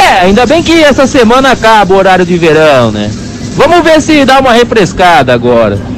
Ainda bem que essa semana acaba o horário de verão, né? Vamos ver se dá uma refrescada agora.